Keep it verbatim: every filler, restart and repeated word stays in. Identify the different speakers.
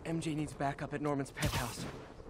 Speaker 1: M J needs backup at Norman's pet house.